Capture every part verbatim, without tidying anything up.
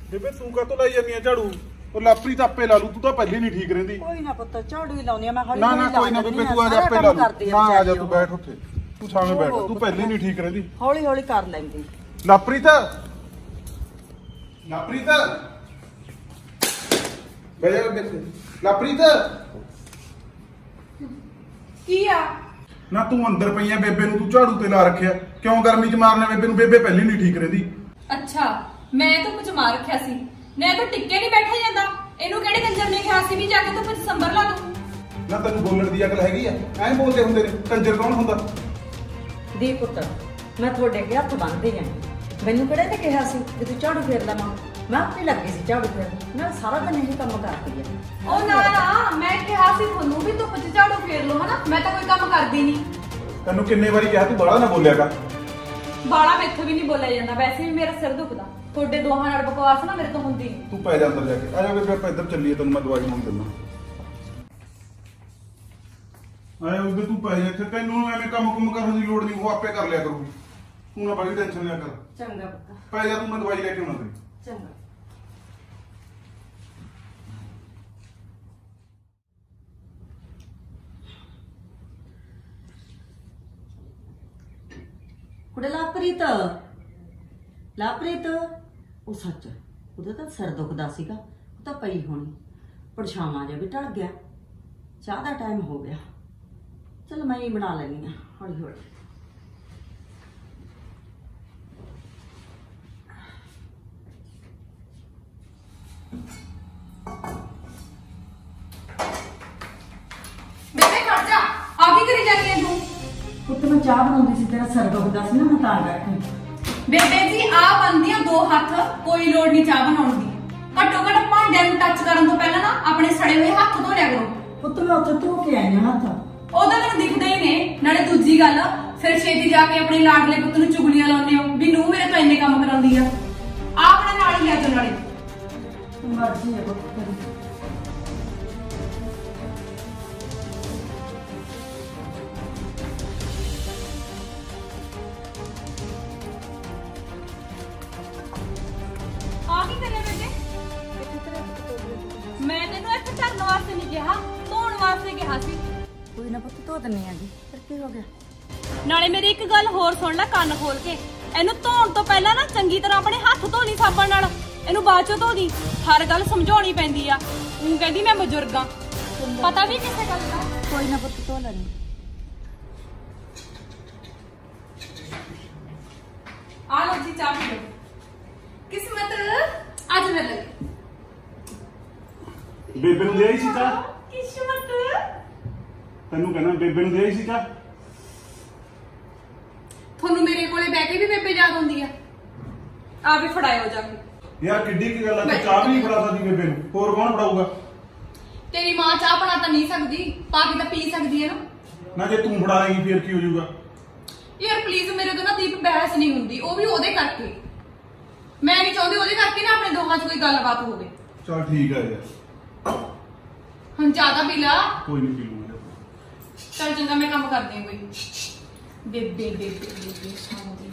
ਬੇਬੇ ਤੂੰ ਕਾਹਤੋਂ ਲਾਈ ਜਾਂਦੀ ਆ ਝਾੜੂ? ਉਹ ਲਾਪਰੀ ਤਾਂ ਆਪੇ ਲਾ ਲੂ, ਤੂੰ ਤਾਂ ਪਹਿਲੇ ਨਹੀਂ ਠੀਕ ਰਹਿੰਦੀ। ਕੋਈ ਨਾ ਪੁੱਤ ਝਾੜੂ ਹੀ ਲਾਉਣੀ ਆ ਮੈਂ ਹੌਲੀ ਨਾ ਨਾ ਕੋਈ ਨਾ ਬੇਬੇ ਤੂੰ ਆ ਜਾ, ਆਪੇ ਲਾ ਲੂ। ਨਾ ਆ ਜਾ, ਤੂੰ ਬੈਠ ਉੱਥੇ, ਤੂੰ ਛਾਵੇਂ ਬੈਠ, ਤੂੰ ਪਹਿਲੇ ਨਹੀਂ ਠੀਕ ਰਹਿੰਦੀ। ਹੌਲੀ ਹੌਲੀ ਕਰ ਲੈਂਦੀ। ਲਾਪਰੀ ਤਾਂ ਲਾਪਰੀ ਤਾਂ ਬਹਿ ਜਾ ਬੇਬੇ। ਲਾਪਰੀ ਤਾਂ ਕੀ ਆ? ਨਾ ਤੂੰ ਅੰਦਰ ਪਈ ਆ, ਬੇਬੇ ਨੂੰ ਤੂੰ ਝਾੜੂ ਤੇ ਲਾ ਰੱਖਿਆ ਕਿਉਂ? ਗਰਮੀ ਚ ਮਾਰਨਾ ਬੇਬੇ ਨੂੰ, ਬੇਬੇ ਪਹਿਲੇ ਨਹੀਂ ਠੀਕ ਰਹਿੰਦੀ। ਅੱਛਾ ਮੈਂ ਤਾਂ ਕੁਝ ਮਾਰ ਰੱਖਿਆ ਸੀ, ਮੈਂ ਤਾਂ ਟਿੱਕੇ ਨਹੀਂ ਬੈਠਾ ਜਾਂਦਾ। ਇਹਨੂੰ ਕਿਹੜੇ ਕੰਜਰ ਨੇ ਕਿਹਾ ਸੀ ਵੀ ਜਾ ਕੇ ਤੂੰ ਫਿਰ ਸੰਭਰ ਲਾ ਦੂੰ? ਨਾ ਤੈਨੂੰ ਬੋਲਣ ਦੀ ਅਕਲ ਹੈਗੀ ਆ? ਐਂ ਬੋਲਦੇ ਹੁੰਦੇ ਨੇ, ਕੰਜਰ ਕੌਣ ਹੁੰਦਾ? ਦੀ ਪੁੱਤ ਮੈਂ ਤੁਹਾਡੇ ਅੱਗੇ ਹੱਥ ਬੰਨ੍ਹਦੇ ਆਂ, ਮੈਨੂੰ ਕਿਹੜੇ ਨੇ ਕਿਹਾ ਸੀ ਕਿ ਤੂੰ ਝਾੜੂ ਫੇਰ ਲਵਾਂ? ਮੈਂ ਆਪੇ ਲੱਗੀ ਸੀ ਝਾੜੂ ਫੇਰਨ, ਮੈਂ ਸਾਰਾ ਦਿਨ ਇਹ ਕੰਮ ਕਰਦੀ ਆ। ਉਹ ਨਾ ਨਾ ਮੈਂ ਕਿਹਾ ਸੀ ਤੁਹਾਨੂੰ ਵੀ ਧੁੱਪ 'ਚ ਝਾੜੂ ਫੇਰ ਲਓ ਹਨਾ, ਮੈਂ ਤਾਂ ਕੋਈ ਕੰਮ ਕਰਦੀ ਨਹੀਂ। ਤੈਨੂੰ ਕਿੰਨੇ ਵਾਰੀ ਕਿਹਾ ਤੂੰ ਬਾਹਲਾ ਨਾ ਬੋਲਿਆ ਕਰ। ਬਾਲਾ ਮੈਥੋਂ ਵੀ ਨਹੀਂ ਬੋਲਿਆ ਜਾਂਦਾ, ਵੈਸੇ ਵੀ ਮੇਰਾ ਸਿਰ ਦੁਖਦਾ, ਤੁਹਾਡੇ ਦੋਹਾਂ ਨਾਲ ਬਕਵਾਸ ਨਾ ਮੇਰੇ ਤੋਂ ਹੁੰਦੀ ਨਹੀਂ। ਤੂੰ ਪੈ ਜਾ ਅੰਦਰ ਜਾ ਕੇ। ਆ ਜਾ ਬੇਬੇ ਆਪਾਂ ਇੱਧਰ ਚੱਲੀਏ, ਤੈਨੂੰ ਮੈਂ ਦਵਾਈ ਮੰਗ ਦਿੰਦਾ। ਆਇਆ ਉਹਦੇ ਤੂੰ ਪੈ ਜਾ ਇੱਥੇ, ਤੈਨੂੰ ਐਵੇਂ ਕੰਮ ਕੁੰਮ ਕਰਨ ਦੀ ਲੋੜ ਨਹੀਂ, ਉਹ ਆਪੇ ਕਰ ਲਿਆ ਕਰੂ। ਤੂੰ ਨਾ ਬੜੀ ਟੈਨਸ਼ਨ ਲਿਆ ਕਰ। ਚੰਗਾ ਪੁੱਤ ਪੈ ਜਾ, ਤੂੰ ਮੈਂ ਦਵਾਈ ਲੈ ਕੇ ਆਉਣਾ ਤੇਰੀ। ਚੰਗਾ। ਕੁੜੇ ਲਾਪ੍ਰੀਤ ਲਾਪ੍ਰੀਤ ਉਹ ਸੱਚ ਉਹਦਾ ਤਾਂ ਸਿਰ ਦੁਖਦਾ ਸੀਗਾ, ਉਹ ਤਾਂ ਪਈ ਹੋਣੀ। ਪਰਛਾਵਾਂ ਜਿਹਾ ਵੀ ਢਲ ਗਿਆ, ਚਾਹ ਦਾ ਟਾਈਮ ਹੋ ਗਿਆ। ਚਲ ਮੈਂ ਹੀ ਬਣਾ ਲੈਣੀ ਆ ਹੌਲੀ ਹੌਲੀ। ਬੇਬੇ ਖੜ ਜਾ, ਆ ਕੀ ਕਰੀ ਜਾਂਦੀ ਹੈ ਤੂੰ? ਪੁੱਤ ਮੈਂ ਚਾਹ ਬਣਾਉਂਦੀ ਸੀ, ਤੇਰਾ ਸਿਰ ਦੁਖਦਾ ਸੀ ਨਾ, ਮੈਂ ਤਾਂ ਬੈਠੀ। ਬੇਬੇ ਜੀ ਆ ਬੰਦੀਆਂ ਦੋ ਹੱਥ, ਕੋਈ ਲੋੜ ਨਹੀਂ ਚਾਹ ਬਣਾਉਣ ਦੀ। ਘੱਟੋ ਘੱਟ ਭਾਂਡਿਆਂ ਨੂੰ ਟੱਚ ਕਰਨ ਤੋਂ ਪਹਿਲਾਂ ਨਾ ਆਪਣੇ ਸੜੇ ਹੋਏ ਹੱਥ ਧੋ ਲਿਆ ਕਰੋ। ਪੁੱਤ ਮੈਂ ਉੱਥੇ ਧੋ ਕੇ ਆਈ ਹਾਂ ਹੱਥ। ਉਹਦਾ ਤੈਨੂੰ ਦਿਖਦਾ ਹੀ ਨੇ। ਨਾਲੇ ਦੂਜੀ ਗੱਲ, ਫਿਰ ਛੇਤੀ ਜਾ ਕੇ ਆਪਣੇ ਲਾਡਲੇ ਪੁੱਤ ਨੂੰ ਚੁਗਲੀਆਂ ਲਾਉਂਦੇ ਹੋ ਵੀ ਨੂੰ ਮੇਰੇ ਤੋਂ ਇੰਨੇ ਕੰਮ ਕਰਾਉਂਦੀ ਆ। ਆ ਆਪਣੇ ਨਾਲ ਹੀ ਲਿਆ ਤੂੰ ਨਾਲੇ। ਮਰਜ਼ੀ ਹੈ ਪੁੱਤ ਤੇਰੀ। ਆ ਕੀ ਕਰਿਆ ਬੇਟੇ? ਮੈਂ ਤੈਨੂੰ ਇੱਥੇ ਧਰਨ ਵਾਸਤੇ ਨਹੀਂ ਕਿਹਾ, ਧੋਣ ਵਾਸਤੇ ਕਿਹਾ ਸੀ। ਕੋਈ ਨਾ ਪੁੱਤ ਧੋ ਦਿੰਨੀ ਆ ਜੀ, ਫਿਰ ਕੀ ਹੋ ਗਿਆ? ਨਾਲੇ ਮੇਰੀ ਇੱਕ ਗੱਲ ਹੋਰ ਸੁਣ ਲੈ ਕੰਨ ਖੋਲ ਕੇ, ਇਹਨੂੰ ਧੋਣ ਤੋਂ ਪਹਿਲਾਂ ਨਾ ਚੰਗੀ ਤਰ੍ਹਾਂ ਆਪਣੇ ਹੱਥ ਧੋ ਲਈ ਸਾਬਣ ਨਾਲ, ਇਹਨੂੰ ਬਾਅਦ ਚੋਂ ਧੋ ਦੀ। ਹਰ ਗੱਲ ਸਮਝਾਉਣੀ ਪੈਂਦੀ ਆ। ਉਹ ਕਹਿੰਦੀ ਮੈਂ ਬਜ਼ੁਰਗ ਆ, ਪਤਾ ਵੀ ਕਿਸੇ ਗੱਲ ਦਾ। ਕੋਈ ਨਾ ਪੁੱਤ ਧੋ ਲੈਣੀ। ਆ ਲੋ ਜੀ ਚਾਹ ਪੀ ਲੋ। ਕਿਸਮਤ ਅੱਜ ਮੇਰੇ ਲਈ ਬੇਬੇ ਨੂੰ ਦੇ ਆਈ ਸੀ ਚਾਹ? ਕਿਸਮਤ ਤੈਨੂੰ ਕਹਿਣਾ ਬੇਬੇ ਨੂੰ ਦੇ ਆਈ ਸੀ ਚਾਹ? ਤੁਹਾਨੂੰ ਮੇਰੇ ਕੋਲੇ ਬਹਿ ਕੇ ਵੀ ਬੇਬੇ ਯਾਦ ਆਉਂਦੀ ਆ? ਆ ਵੀ ਫੜਾਇਓ ਜਾ ਕੇ। ਯਾਰ ਕਿੱਡੀ ਕੀ ਗੱਲ ਆ, ਤੂੰ ਚਾਹ ਵੀ ਨਹੀਂ ਫੜਾ ਸਕਦੀ ਬੇਬੇ ਨੂੰ, ਹੋਰ ਕੌਣ ਫੜਾਊਗਾ? ਤੇਰੀ ਮਾਂ ਚਾਹ ਬਣਾ ਤਾਂ ਨਹੀਂ ਸਕਦੀ, ਪਾ ਕੇ ਤਾਂ ਪੀ ਸਕਦੀ ਹੈ ਨਾ। ਨਾ ਜੇ ਤੂੰ ਫੜਾ ਦੇਂਗੀ ਫੇਰ ਕੀ ਹੋ ਜਾਊਗਾ? ਯਾਰ ਪਲੀਜ਼ ਮੇਰੇ ਤੋਂ ਨਾ ਦੀਪ ਬਹਿਸ ਨਹੀਂ ਹੁੰਦੀ, ਉਹ ਵੀ ਉਹਦੇ ਕਰਕੇ। ਮੈਂ ਨਹੀਂ ਚਾਹੁੰਦੀ ਉਹਦੇ ਕਰਕੇ ਨਾ ਆਪਣੇ ਦੋਹਾਂ 'ਚ ਕੋਈ ਗੱਲਬਾਤ ਹੋਵੇ। ਚਲ ਠੀਕ ਆ ਯਾਰ, ਹੁਣ ਜ਼ਿਆਦਾ ਪੀ ਲਾ। ਕੋਈ ਨਹੀਂ ਪੀ ਲੂੰਗਾ। ਚੱਲ ਚੰਗਾ ਮੈਂ ਕੰਮ ਕਰਦੀ ਹਾਂ ਕੋਈ। ਬੇਬੇ ਬੇਬੇ ਬੇਬੇ ਸਾਂਦੀ।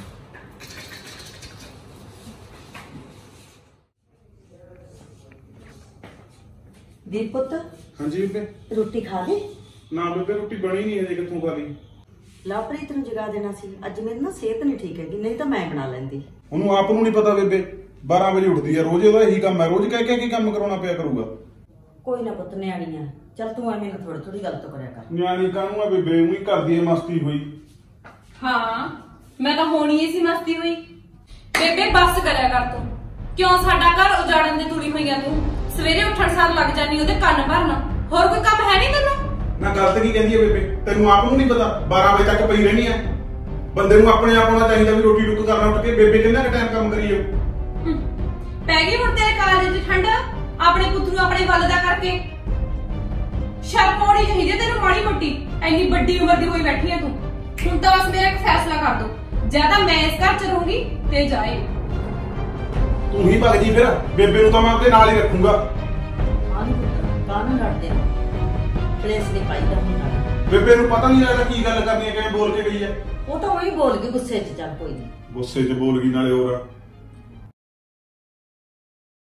ਦੀਪ ਪੁੱਤ ਹਾਂਜੀ ਬੇਬੇ। ਰੋਟੀ ਖਾ ਲਈ? ਨਾ ਬੇਬੇ ਰੋਟੀ ਬਣੀ ਨਹੀਂ ਅਜੇ, ਕਿੱਥੋਂ ਖਾ ਲਈ? ਲਾਪ੍ਰੀਤ ਨੂੰ ਜਗਾ ਦੇਣਾ ਸੀ, ਅੱਜ ਮੇਰੀ ਨਾ ਸਿਹਤ ਨਹੀਂ ਠੀਕ ਹੈਗੀ, ਨਹੀਂ ਤਾਂ ਮੈਂ ਬਣਾ ਲੈਂਦੀ। ਉਹਨੂੰ ਆਪ ਨੂੰ ਨਹੀਂ ਪਤਾ ਬੇਬੇ, ਬਾਰਾਂ ਵਜੇ ਉੱਠਦੀ ਆ ਰੋਜ਼, ਉਹਦਾ ਇਹੀ ਕੰਮ ਹੈ, ਰੋਜ਼ ਕਹਿ ਕੇ ਕੀ ਕੰਮ ਕਰਾਉਣਾ ਪਿਆ ਕਰੂਗਾ। ਕੋਈ ਨਾ ਪੁੱਤ ਨਿਆਣੀ ਆ, ਚੱਲ ਤੂੰ ਐਵੇਂ ਨਾ ਥੋੜੀ ਥੋੜੀ ਗੱਲ ਤੋਂ ਕਰਿਆ ਕਰ। ਨਿਆਣੀ ਕਾਹਨੂੰ ਆ ਬੇਬੇ, ਉਹੀ ਕਰਦੀ ਹੈ ਮਸਤੀ ਹੋਈ। ਹਾਂ ਮੈਂ ਤਾਂ ਹੋਣੀ ਹੀ ਸੀ ਮਸਤੀ ਹੋਈ। ਬੇਬੇ ਬੱਸ ਕਰਿਆ ਕਰ ਤੂੰ, ਕਿਉਂ ਸਾਡਾ ਘਰ ਉਜਾੜਨ ਦੀ ਤੁਲੀ ਹੋਈ ਆ ਤੂੰ? ਸਵੇਰੇ ਉੱਠਣ ਸਾਰ ਲੱਗ ਜਾਨੀ ਉਹਦੇ ਕੰਨ ਭਰਨ, ਹੋਰ ਕੋਈ ਕੰਮ ਹੈ ਨਹੀਂ ਤੈਨੂੰ? ਨਾ ਗਲਤ ਕੀ ਕਹਿੰਦੀ ਹੈ ਬੇਬੇ, ਤੈਨੂੰ ਆਪ ਨੂੰ ਨਹੀਂ ਪਤਾ ਬਾਰਾਂ ਵਜੇ ਤੱਕ ਪਈ ਰਹਿਣੀ ਆ? ਬੰਦੇ ਨੂੰ ਆਪਣੇ ਆਪ ਹੋਣਾ ਚਾਹੀਦਾ ਵੀ ਰੋਟੀ ਟੁੱਕ ਕਰਨਾ ਉੱਠ ਕੇ। ਬੇਬੇ ਕਿੰਨਾ ਕੁ ਟਾਈਮ ਕੰਮ ਕਰੀਏ? ਪੈ ਗਈ ਹੁਣ ਤੇਰੇ ਕਾਲਜ 'ਚ ਠੰਡ, ਆਪਣੇ ਪੁੱਤ ਨੂੰ ਆਪਣੇ ਵੱਲ ਦਾ ਕਰਕੇ। ਸ਼ਰਮ ਆਉਣੀ ਚਾਹੀਦੀ ਤੈਨੂੰ ਮਾੜੀ ਮੋਟੀ, ਐਨੀ ਵੱਡੀ ਉਮਰ ਦੀ ਹੋਈ ਬੈਠੀ ਆ ਤੂੰ। ਹੁਣ ਤਾਂ ਬਸ ਮੇਰਾ ਇੱਕ ਫੈਸਲਾ ਕਰ ਦੋ, ਜਾਂ ਤਾਂ ਮੈਂ ਇਸ ਘਰ 'ਚ ਰਹੂੰਗੀ ਤੇ ਜਾਏ। ਤੂੰ ਹੀ ਭੱਜ ਜੀ ਫਿਰ, ਬੇਬੇ ਨੂੰ ਤਾਂ ਮੈਂ ਆਪਣੇ ਨਾਲ ਹੀ ਰੱਖੂੰਗਾ। ਹਾਂ ਨਹੀਂ ਪੁੱਤ ਕਾਹਨੂੰ ਲੜਦੇ ਆ, ਕਲੇਸ਼ ਨਹੀਂ ਪਾਈਦਾ ਹੁੰਦਾ। ਬੇਬੇ ਨੂੰ ਪਤਾ ਨਹੀਂ ਲੱਗਦਾ ਕੀ ਗੱਲ ਕਰਨੀ ਹੈ, ਕਿਵੇਂ ਬੋਲ ਕੇ ਗਈ ਹੈ। ਉਹ ਤਾਂ ਉਹੀ ਬੋਲ ਗਈ ਗੁੱਸੇ 'ਚ, ਚੱਲ ਕੋਈ ਨਹੀਂ। ਗੁੱਸੇ 'ਚ ਬੋਲ ਗਈ ਨਾਲੇ ਹੋਰ।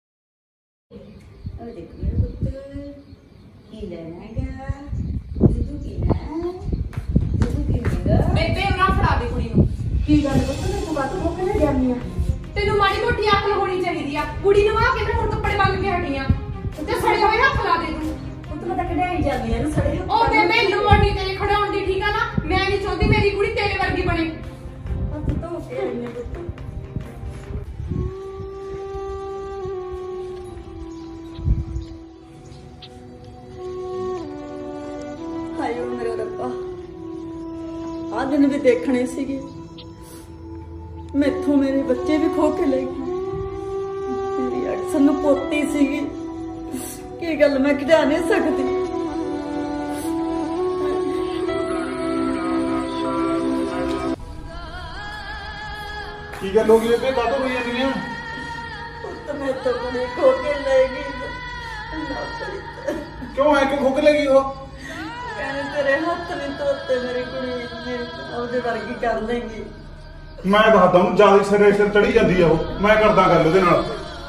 ਉਹ ਦੇਖ ਮੇਰਾ ਪੁੱਤ ਕੀ ਲੈਣਾ ਹੈਗਾ ਦੁੱਧ ਪੀਣਾ ਦੁੱਧ ਪੀਣਾ ਬੇਬੇ ਉਹਨਾਂ ਫੜਾ ਦੇ ਕੁੜੀ ਨੂੰ। ਕੀ ਗੱਲ ਪੁੱਤ ਮੈਂ ਤੂੰ ਬਾਤ ਭੁੱਖ ਲੈ ਜਾਂਦੀ ਆ ਤੈਨੂੰ ਮਾੜੀ ਮੋਟੀ ਅਕਲ ਹੋਣੀ ਚਾਹੀਦੀ ਆ। ਕੁੜੀ ਨੂੰ ਆ ਕੇ ਮੈਂ ਹੁਣ ਕੱਪੜੇ ਬੰਨ ਕੇ ਹਟੀ ਆ ਤੇ ਸੜੇ ਹੋਏ ਹੱਥ ਲਾ ਦੇ ਤੂੰ। ਪੁੱਤ ਮੈਂ ਤਾਂ ਕਢਾਈ ਜਾਂਦੀ ਆ ਨਾ ਸੜੇ ਉਹ ਬੇਬੇ ਲੋੜ ਨਹੀਂ ਤੇਰੇ ਖੜਾਉਣ ਦੀ, ਠੀਕ ਆ ਨਾ। ਮੈਂ ਨਹੀਂ ਚਾਹੁੰਦੀ ਮੇਰੀ ਕੁੜੀ ਤੇਰੇ ਵਰਗੀ ਬਣੇ। ਹੱਥ ਧੋ ਕੇ ਆਈ ਆ ਪੁੱਤ। ਹਾਏ ਓ ਮੇਰੇ ਰੱਬਾ, ਆ ਦਿਨ ਵੀ ਦੇਖਣੇ ਸੀਗੇ। ਮੈਥੋਂ ਮੇਰੇ ਬੱਚੇ ਵੀ ਖੋ ਕੇ ਲੈ ਗਏ। ਮੇਰੀ ਅਕਸਰ ਨੂੰ ਪੋਤੀ ਸੀਗੀ, ਕੀ ਗੱਲ ਮੈਂ ਖਿਡਾ ਨਹੀਂ ਸਕਦੀ। ਕੀ ਗੱਲ ਹੋ ਗਈ ਬੇਬੇ, ਕਾਹਤੋਂ ਹੋਈ ਜਾਂਦੀ ਆ? ਪੁੱਤ ਮੈਂ ਤਾਂ ਬੜੀ ਖੋ ਕੇ ਲੈ ਗਈ। ਕਿਉਂ ਐ ਕਿਉਂ ਖੁੱਕ ਲੱਗੀ ਉਹ? ਕਹਿੰਦੇ ਤੇਰੇ ਹੱਥ ਨਹੀਂ ਧੋਤੇ ਮੇਰੀ ਕੁੜੀ ਨੇ ਉਹਦੇ ਵਰਗੀ ਕਰ ਲੈਂਗੀ। ਮੈਂ ਦੱਸਦਾ ਹੂੰ, ਜਿਆਦਾ ਸਿਰੇ ਸਿਰ ਚੜੀ ਜਾਂਦੀ ਆ ਉਹ। ਮੈਂ ਕਰਦਾ ਗੱਲ ਉਹਦੇ ਨਾਲ।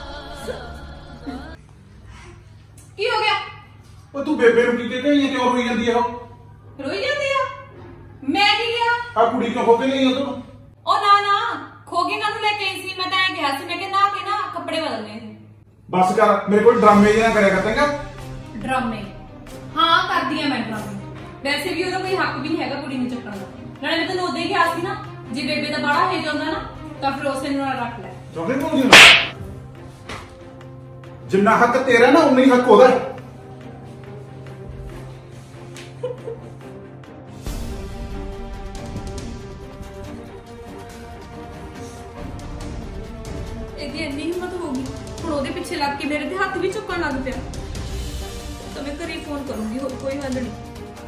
ਕੀ ਹੋ ਗਿਆ? ਉਹ ਤੂੰ ਬੇਬੇ ਨੂੰ ਕੀ ਕਹਿ ਕੇ ਆਈ ਆ, ਕਿਉਂ ਰੋਈ ਜਾਂਦੀ ਆ ਉਹ? ਰੋਈ ਜਾਂਦੀ ਆ? ਮੈਂ ਕੀ ਕਿਹਾ? ਆ ਕੁੜੀ ਕਿਉਂ ਖੁੱਕ ਲਈ ਆ ਤੂੰ? ਉਹ ਨਾ ਨਾ ਖੋਗੇ ਨਾ ਨੂੰ ਲੈ ਕੇ ਆਈ ਸੀ। ਮੈਂ ਤਾਂ ਐ ਕਿਹਾ ਸੀ, ਮੈਂ ਕਿ ਨਾ ਕੇ ਨਾ ਕੱਪੜੇ ਬਦਲਨੇ ਸੀ। ਬਸ ਕਰ, ਮੇਰੇ ਕੋਲ ਡਰਾਮੇ ਜਿਹਾ ਨਾ ਕਰਿਆ ਕਰ ਚੰਗਾ। ਡਰਾਮੇ? ਹਾਂ ਕਰਦੀ ਆ ਮੈਂ ਡਰਾਮੇ। ਵੈਸੇ ਵੀ ਉਹਦਾ ਕੋਈ ਹੱਕ ਵੀ ਨਹੀਂ ਹੈਗਾ ਕੁੜੀ ਨੂੰ ਚੱਕਣ ਦਾ। ਨਾਲੇ ਮੈਂ ਤੈਨੂੰ ਉਦੋਂ ਹੀ ਕਿਹਾ ਸੀ ਨਾ, ਜੇ ਬੇਬੇ ਦਾ ਬੜਾ ਹੋ ਜਾਂਦਾ ਨਾ ਤਾਂ ਫਿਰ ਉਸੇ ਨੂੰ ਨਾਲ ਰੱਖ ਲੈ। ਚੌਥੇ ਕੋਲ ਦੀ ਜਿੰਨਾ ਹੱਕ ਤੇਰਾ ਨਾ ਉਨਾ ਹੀ ਹੱਕ ਉਹਦਾ। ਇਹਦੀ ਇੰਨੀ ਹਿੰਮਤ ਹੋ ਗਈ, ਹੁਣ ਉਹਦੇ ਪਿੱਛੇ ਲੱਗ ਕੇ ਮੇਰੇ ਤੇ ਹੱਥ ਵੀ ਚੁੱਕਣ ਲੱਗ ਪਿਆ। ਤਾਂ ਮੈਂ ਘਰੇ ਫੋਨ ਕਰੂੰਗੀ, ਹੋਰ ਕੋਈ ਹੱਲ ਨਹੀਂ।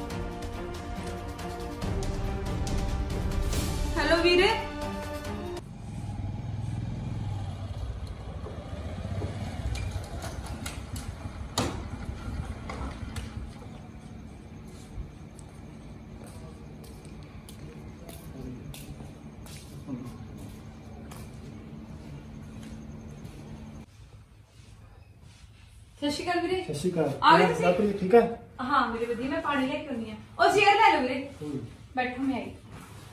ਹੈਲੋ ਵੀਰੇ। ਸਤਿ ਸ਼੍ਰੀ ਅਕਾਲ ਵੀਰੇ। ਸਤਿ ਸ਼੍ਰੀ ਅਕਾਲ। ਆ ਗਏ ਤੁਸੀਂ? ਲਾਪਰੀ ਠੀਕ ਹੈ? ਹਾਂ ਵੀਰੇ ਵਧੀਆ, ਮੈਂ ਪਾਣੀ ਲੈ ਕੇ ਆਉਣੀ ਆ। ਉਹ ਚੇਅਰ ਲੈ ਲਓ ਵੀਰੇ, ਬੈਠੋ ਮੈਂ ਆਈ।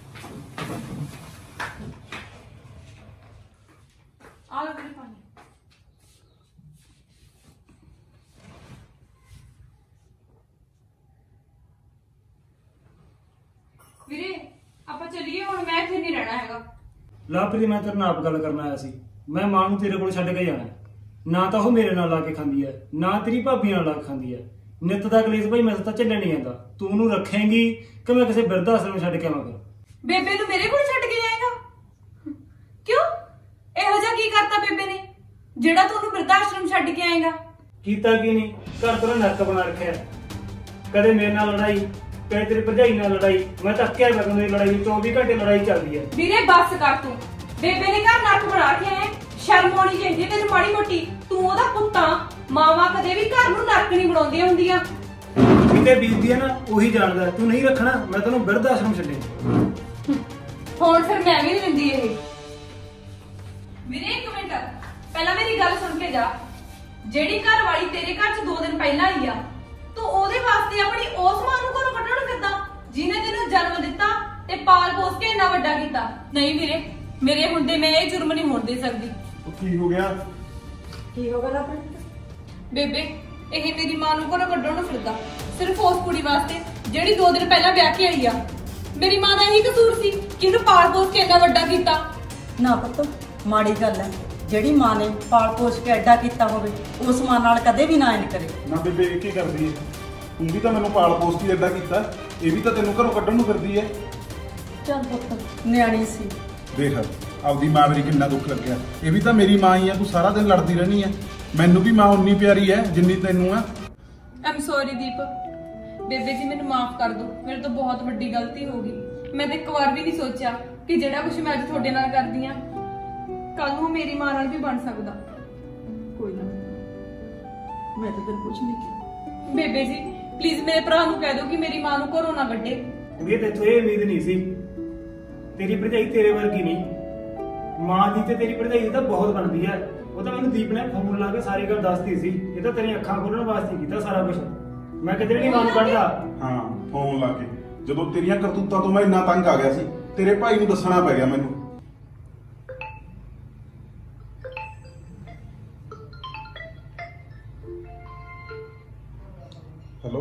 ਆ ਲਓ ਵੀਰੇ ਪਾਣੀ। ਵੀਰੇ ਆਪਾਂ ਚੱਲੀਏ ਹੁਣ, ਮੈਂ ਇੱਥੇ ਨਹੀਂ ਰਹਿਣਾ ਹੈਗਾ। ਲਾਪਰੀ ਮੈਂ ਤੇਰੇ ਨਾਲ ਆਪ ਗੱਲ ਕਰਨ ਆਇਆ ਸੀ। ਮੈਂ ਮਾਂ ਨੂੰ ਤੇਰੇ ਕੋਲ ਛੱਡ ਕੇ ਜਾਣਾ। ਨਾ ਤਾਂ ਉਹ ਮੇਰੇ ਨਾਲ ਲਾ ਕੇ ਖਾਂਦੀ ਹੈ, ਨਾ ਤੇਰੀ ਭਾਬੀ ਨਾਲ ਲਾ ਕੇ ਖਾਂਦੀ ਹੈ। ਨਿੱਤ ਦਾ ਕਲੇਸ਼ ਭਾਈ ਮੈਂ ਤਾਂ ਝੱਲਣ ਨਹੀਂ ਜਾਂਦਾ। ਤੂੰ ਉਹਨੂੰ ਰੱਖੇਂਗੀ ਕਿ ਮੈਂ ਕਿਸੇ ਬਿਰਧ ਆਸ਼ਰਮ ਨੂੰ ਛੱਡ ਕੇ ਆਵਾਂ? ਫਿਰ ਬੇਬੇ ਨੂੰ ਮੇਰੇ ਕੋਲ ਛੱਡ ਕੇ ਜਾਏਗਾ? ਕਿਉਂ? ਇਹੋ ਜਿਹਾ ਕੀ ਕਰਤਾ ਬੇਬੇ ਨੇ ਜਿਹੜਾ ਤੂੰ ਉਹਨੂੰ ਬਿਰਧ ਆਸ਼ਰਮ ਛੱਡ ਕੇ ਆਏਗਾ? ਕੀਤਾ ਕੀ ਨਹੀਂ, ਘਰ ਤੋਂ ਨਰਕ ਬਣਾ ਰੱਖਿਆ। ਕਦੇ ਮੇਰੇ ਨਾਲ ਲੜਾਈ, ਕਦੇ ਤੇਰੀ ਭਰਜਾਈ ਨਾਲ ਲੜਾਈ। ਮੈਂ ਤਾਂ ਅੱਕਿਆ ਪਿਆ ਮੇਰੀ ਲੜਾਈ, ਚੌਵੀ ਘੰਟੇ ਲੜਾਈ ਚੱਲਦੀ ਹੈ। ਵੀਰੇ ਬੱਸ ਕਰ ਤੂੰ। ਬੇਬੇ ਨੇ ਘਰ ਨਰਕ ਬਣਾ ਕੇ ਆਏ, ਸ਼ਰਮ ਆਉਣੀ ਚਾਹੀਦੀ ਹੈ ਤੈਨੂੰ ਮਾੜੀ ਮੋਟੀ। ਤੂੰ ਉਹਦਾ ਪੁੱਤਾਂ, ਮਾਵਾਂ ਕਦੇ ਵੀ ਘਰ ਨੂੰ ਨਰਕ ਨਹੀਂ ਬਣਾਉਂਦੀਆਂ ਹੁੰਦੀਆਂ। ਕਿਤੇ ਬੀਤਦੀ ਹੈ ਨਾ ਉਹੀ ਜਾਣਦਾ। ਤੂੰ ਨਹੀਂ ਰੱਖਣਾ, ਮੈਂ ਤੈਨੂੰ ਬਿਰਧ ਆਸ਼ਰਮ ਛੱਡੇ। ਹੁਣ ਫਿਰ ਮੈਂ ਵੀ ਨਹੀਂ ਦਿੰਦੀ ਇਹ। ਵੀਰੇ ਇੱਕ ਮਿੰਟ, ਪਹਿਲਾਂ ਮੇਰੀ ਗੱਲ ਸੁਣ ਕੇ ਜਾ। ਜਿਹੜੀ ਘਰ ਵਾਲੀ ਤੇਰੇ ਘਰ ਚ ਦੋ ਦਿਨ ਪਹਿਲਾਂ ਆਈ ਆ, ਤੂੰ ਉਹਦੇ ਵਾਸਤੇ ਆਪਣੀ ਉਸ ਮਾਂ ਨੂੰ ਘਰੋਂ ਕੱਢਣ ਫਿਰਦਾ ਜਿਹਨੇ ਤੈਨੂੰ ਜਨਮ ਦਿੱਤਾ ਤੇ ਪਾਲ ਪੋਸ ਕੇ ਇੰਨਾ ਵੱਡਾ ਕੀਤਾ। ਨਹੀਂ ਵੀਰੇ, ਮੇਰੇ ਹੁੰਦੇ ਮੈਂ ਇਹ ਜੁਰਮ ਨਹੀਂ ਹੋਣ ਦੇ ਸਕਦੀ। ਉਹ ਕੀ ਹੋ ਗਿਆ? ਕੀ ਹੋ ਗਿਆ ਆਪਣੇ? ਬੇਬੇ ਇਹ ਮੇਰੀ ਮਾਂ ਨੂੰ ਘਰੋਂ ਕੱਢਣ ਨੂੰ ਫਿਰਦਾ ਸਿਰਫ ਉਸ ਕੁੜੀ ਵਾਸਤੇ ਜਿਹੜੀ ਦੋ ਦਿਨ ਪਹਿਲਾਂ ਵਿਆਹ ਕੇ ਆਈ ਆ। ਮੇਰੀ ਮਾਂ ਦਾ ਇਹੀ ਕਸੂਰ ਸੀ ਕਿ ਇਹਨੂੰ ਪਾਲ ਪੋਸ ਕੇ ਇੰਨਾ ਵੱਡਾ ਕੀਤਾ। ਨਾ ਪੁੱਤ, ਮਾੜੀ ਗੱਲ ਹੈ। ਜਿਹੜੀ ਮਾਂ ਨੇ ਪਾਲ ਪੋਸ ਕੇ ਐਡਾ ਕੀਤਾ ਹੋਵੇ, ਉਸ ਮਾਂ ਨਾਲ ਕਦੇ ਵੀ ਨਾ ਇੰਜ ਕਰੇ। ਨਾ ਬੇਬੇ ਇਹ ਕੀ ਕਰਦੀ ਹੈ? ਤੂੰ ਵੀ ਤਾਂ ਮੈਨੂੰ ਪਾਲ ਪੋਸ ਕੇ ਏਦਾਂ ਕੀਤਾ, ਇਹ ਵੀ ਤਾਂ ਤੈਨੂੰ ਘਰੋਂ ਕੱਢਣ ਨੂੰ ਫਿਰਦੀ ਹੈ। ਚੱਲ ਪੁੱਤ, ਨਿਆਣੀ ਸੀ। ਦੇਖ ਆਪਦੀ ਮਾਂ ਮੇਰੀ ਕਿੰਨਾ ਦੁੱਖ ਲੱਗਿਆ। ਇਹ ਵੀ ਤਾਂ ਮੇਰੀ ਮਾਂ ਹੀ ਆ, ਤੂੰ ਸਾਰਾ ਦਿਨ ਲੜਦੀ ਰਹਿਣੀ ਹੈ। ਮੈਨੂੰ ਵੀ ਮਾਂ ਉਨੀ ਪਿਆਰੀ ਹੈ ਜਿੰਨੀ ਤੈਨੂੰ ਆ। ਆਮ ਸੌਰੀ ਦੀਪ, ਬੇਬੇ ਜੀ ਮੈਨੂੰ ਮਾਫ ਕਰ ਦਿਓ। ਮੇਰੇ ਤੋਂ ਬਹੁਤ ਵੱਡੀ ਗਲਤੀ ਹੋ ਗਈ। ਮੈਂ ਤਾਂ ਇੱਕ ਵਾਰ ਵੀ ਨਹੀਂ ਸੋਚਿਆ ਕਿ ਜਿਹੜਾ ਕੁਝ ਮੈਂ ਅੱਜ ਤੁਹਾਡੇ ਨਾਲ ਕਰਦੀ ਆ ਕੱਲ ਨੂੰ ਮੇਰੀ ਮਾਂ ਨਾਲ ਵੀ ਬਣ ਸਕਦਾ। ਕੋਈ ਨਾ, ਮੈਂ ਤਾਂ ਤੈਨੂੰ ਕੁਝ ਨਹੀਂ ਕਿਹਾ। ਬੇਬੇ ਜੀ ਪਲੀਜ਼ ਮੇਰੇ ਭਰਾ ਨੂੰ ਕਹਿ ਦਿਓ ਕਿ ਮੇਰੀ ਮਾਂ ਨੂੰ ਘਰੋਂ ਨਾ ਕੱਢੇ। ਕੁੜੀ ਤੇਥੋਂ ਇਹ ਉਮੀਦ ਨਹੀਂ ਸੀ। ਤੇਰੀ ਭਰਜਾਈ ਤੇਰੇ ਵਰਗੀ ਨਹੀਂ। ਮਾਂ ਦੀ ਤੇ ਤੇਰੀ ਭਰਜਾਈ ਦੀ ਤਾਂ ਬਹੁਤ ਬਣਦੀ ਹੈ। ਉਹ ਤਾਂ ਮੈਨੂੰ ਦੀਪ ਨੇ ਫੋਨ ਲਾ ਕੇ ਸਾਰੀ ਗੱਲ ਦੱਸਤੀ ਸੀ। ਇਹ ਤਾਂ ਤੇਰੀਆਂ ਅੱਖਾਂ ਖੋਲਣ ਵਾਸਤੇ ਕੀਤਾ ਸਾਰਾ ਕੁਝ। ਮੈਂ ਕਿਤੇ ਨਹੀਂ ਮਾਂ ਨੂੰ ਕੱਢਦਾ। ਹਾਂ ਫੋਨ ਲਾ ਕੇ ਜਦੋਂ ਤੇਰੀਆਂ ਕਰਤੂਤਾਂ ਤੋਂ ਮੈਂ ਇੰਨਾ ਤੰਗ ਆ ਗਿਆ ਸੀ, ਤੇਰੇ ਭਾਈ ਨੂੰ ਦੱਸਣਾ ਪੈ ਗਿਆ ਮੈਨੂੰ। ਹੈਲੋ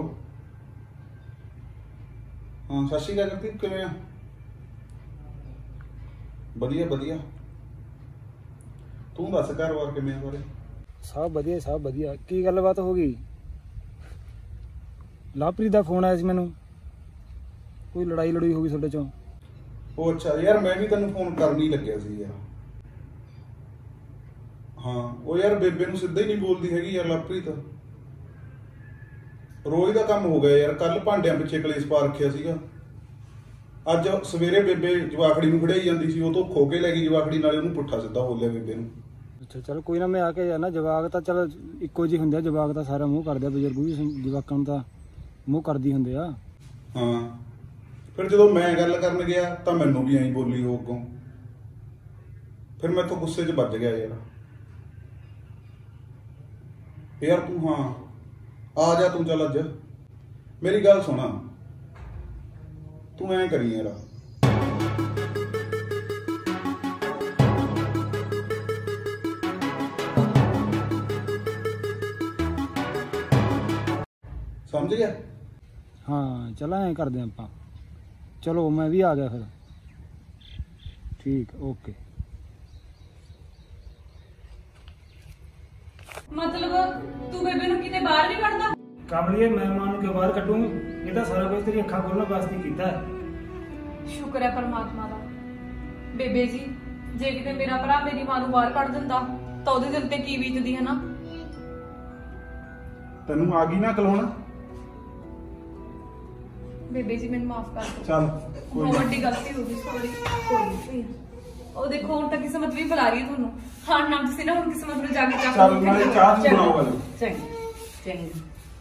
ਹਾਂ ਸਤਿ ਸ਼੍ਰੀ ਅਕਾਲ ਜਗਦੀਪ, ਕਿਵੇਂ ਆ? ਵਧੀਆ ਵਧੀਆ, ਤੂੰ ਦੱਸ ਘਰ ਵਾਰ ਕਿਵੇਂ ਆ ਬਾਰੇ? ਸਭ ਵਧੀਆ ਸਭ ਵਧੀਆ। ਕੀ ਗੱਲਬਾਤ ਹੋ ਗਈ? ਲਵਪ੍ਰੀਤ ਦਾ ਫੋਨ ਆਇਆ ਸੀ ਮੈਨੂੰ, ਕੋਈ ਲੜਾਈ ਲੜਾਈ ਹੋ ਗਈ ਤੁਹਾਡੇ ਚੋਂ? ਉਹ ਅੱਛਾ ਯਾਰ, ਮੈਂ ਵੀ ਤੈਨੂੰ ਫੋਨ ਕਰਨ ਹੀ ਲੱਗਿਆ ਸੀ ਯਾਰ। ਹਾਂ ਉਹ ਯਾਰ ਬੇਬੇ ਨੂੰ ਸਿੱਧਾ ਹੀ ਨਹੀਂ ਬੋਲਦੀ ਹੈਗੀ ਯਾਰ ਲਵਪ੍ਰੀਤ। ਰੋਜ਼ ਦਾ ਕੰਮ ਹੋ ਗਿਆ ਯਾਰ। ਕੱਲ ਭਾਂਡਿਆਂ ਪਿੱਛੇ ਕਲੇਸ਼ ਪਾ ਰੱਖਿਆ ਸੀਗਾ। ਅੱਜ ਸਵੇਰੇ ਬੇਬੇ ਜਵਾਖੜੀ ਨੂੰ ਖੜਾਈ ਜਾਂਦੀ ਸੀ, ਉਹ ਤੋਂ ਖੋ ਕੇ ਲੈ ਗਈ ਜਵਾਖੜੀ, ਨਾਲੇ ਉਹਨੂੰ ਪੁੱਠਾ ਸਿੱਧਾ ਬੋਲਿਆ ਬੇਬੇ ਨੂੰ। ਅੱਛਾ ਚਲ ਕੋਈ ਨਾ, ਮੈਂ ਆ ਕੇ ਜਾਣਾ। ਜਵਾਕ ਤਾਂ ਚਲ ਇੱਕੋ ਜਿਹੇ ਹੁੰਦੇ ਆ, ਜਵਾਕ ਤਾਂ ਸਾਰਾ ਮੂੰਹ ਕਰਦੇ ਆ, ਬਜ਼ੁਰਗ ਵੀ ਜਵਾਕਾਂ ਨੂੰ ਤਾਂ ਮੂੰਹ ਕਰਦੀ ਹੁੰਦੇ ਆ। ਹਾਂ ਫਿਰ ਜਦੋਂ ਮੈਂ ਗੱਲ ਕਰਨ ਗਿਆ ਤਾਂ ਮੈਨੂੰ ਵੀ ਐਂ ਬੋਲੀ ਉਹ ਅੱਗੋਂ। ਫਿਰ ਮੈਂ ਤੋਂ ਗੁੱਸੇ 'ਚ ਵੱਜ ਗਿਆ ਯਾਰ। ਯਾਰ ਤੂੰ ਹਾਂ ਆ ਜਾ, ਤੂੰ ਚੱਲ ਅੱਜ ਮੇਰੀ ਗੱਲ ਸੁਣਾ। ਤੂੰ ਐਂ ਕਰੀ ਯਾਰ, ਸਮਝ ਗਿਆ? ਹਾਂ ਚਲ ਐਂ ਕਰਦੇ ਆਪਾਂ। ਚਲੋ ਮੈਂ ਵੀ ਆ ਗਿਆ ਫਿਰ। ਠੀਕ ਓਕੇ। ਮਤਲਬ ਤੂੰ ਬੇਬੇ ਨੂੰ ਕਿਤੇ ਬਾਹਰ ਨਹੀਂ ਕੱਢਦਾ? ਕਮਲੀਏ, ਮੈਂ ਮਾਂ ਨੂੰ ਕਿਉਂ ਬਾਹਰ ਕੱਢੂੰ? ਇਹ ਤਾਂ ਸਾਰਾ ਕੁਝ ਤੇਰੀ ਅੱਖਾਂ ਖੋਲਣ ਵਾਸਤੇ ਕੀਤਾ ਹੈ। ਸ਼ੁਕਰ ਹੈ ਪਰਮਾਤਮਾ ਦਾ। ਬੇਬੇ ਜੀ, ਜੇ ਕਿਤੇ ਮੇਰਾ ਭਰਾ ਮੇਰੀ ਮਾਂ ਨੂੰ ਬਾਹਰ ਕੱਢ ਦਿੰਦਾ ਤਾਂ ਉਹਦੇ ਦਿਲ ਤੇ ਕੀ ਬੀਤਦੀ ਹੈ ਨਾ। ਤੈਨੂੰ ਆ ਗਈ ਨਾ ਅਕਲ ਹੁਣ? ਬੇਬੇ ਜੀ ਮੈਨੂੰ ਮਾਫ ਕਰ ਦਿਓ। ਚੱਲ ਕੋਈ ਬਹੁਤ ਨਾ। ਵੱਡੀ ਗਲਤੀ ਹੋ ਗਈ, ਸੌਰੀ। ਕੋਈ ਨਹੀਂ। ਉਹ ਦੇਖੋ ਹੁਣ ਤਾਂ ਕਿਸਮਤ ਵੀ ਬੁਲਾ ਰਹੀ ਹੈ ਤੁਹਾਨੂੰ। ਹਾਂ ਨਾ ਤੁਸੀਂ ਨਾ ਹੁਣ ਕਿਸਮਤ ਨੂੰ ਜਾ ਕੇ ਚੱਕ ਚੱਲ ਨਾਲੇ ਚਾਹ ਚੂਹ ਬਣਾਓ ਵਾਲੀ। ਚੰਗਾ ਚੰਗਾ।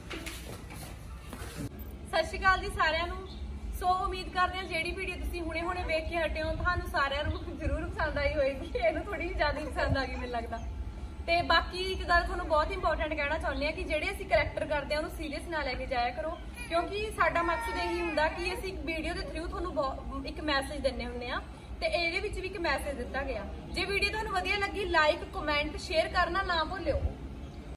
ਸਤਿ ਸ਼੍ਰੀ ਅਕਾਲ ਜੀ ਸਾਰਿਆਂ ਨੂੰ। ਸੋ ਉਮੀਦ ਕਰਦੇ ਹਾਂ ਜਿਹੜੀ ਵੀਡੀਓ ਤੁਸੀਂ ਹੁਣੇ ਹੁਣੇ ਵੇਖ ਕੇ ਹਟੇ ਹੋ ਤੁਹਾਨੂੰ ਸਾਰਿਆਂ ਨੂੰ ਜ਼ਰੂਰ ਪਸੰਦ ਆਈ ਹੋਏਗੀ। ਇਹਨੂੰ ਥੋੜੀ ਜਿਹੀ ਜ਼ਿਆਦਾ ਹੀ ਪਸੰਦ ਆ ਗਈ ਮੈਨੂੰ ਲੱਗਦਾ। ਤੇ ਬਾਕੀ ਇੱਕ ਗੱਲ ਤੁਹਾਨੂੰ ਬਹੁਤ ਇੰਪੋਰਟੈਂਟ ਕਹਿਣਾ ਚਾਹੁੰਦੇ ਆ ਕਿ ਜਿਹੜੇ ਅਸੀਂ ਕਰੈਕਟਰ ਕਰਦੇ ਆ ਉਹਨੂੰ ਸੀਰੀਅਸ ਨਾ ਲੈ ਕੇ ਜਾਇਆ ਕਰੋ, ਕਿਉਂਕਿ ਸਾਡਾ ਮਕਸਦ ਇਹੀ ਹੁੰਦਾ ਕਿ ਅਸੀਂ ਇੱਕ ਵੀਡੀਓ ਦੇ ਥਰੂ ਤੁਹਾਨੂੰ ਇੱਕ ਮੈਸੇਜ ਦਿੰਨੇ ਹੁੰਦੇ ਆ, ਤੇ ਇਹਦੇ ਵਿੱਚ ਵੀ ਇੱਕ ਮੈਸੇਜ ਦਿੱਤਾ ਗਿਆ। ਜੇ ਵੀਡੀਓ ਤੁਹਾਨੂੰ ਵਧੀਆ ਲੱਗੀ ਲਾਈਕ ਕਮੈਂਟ ਸ਼ੇਅਰ ਕਰਨਾ ਨਾ ਭੁੱਲਿਓ।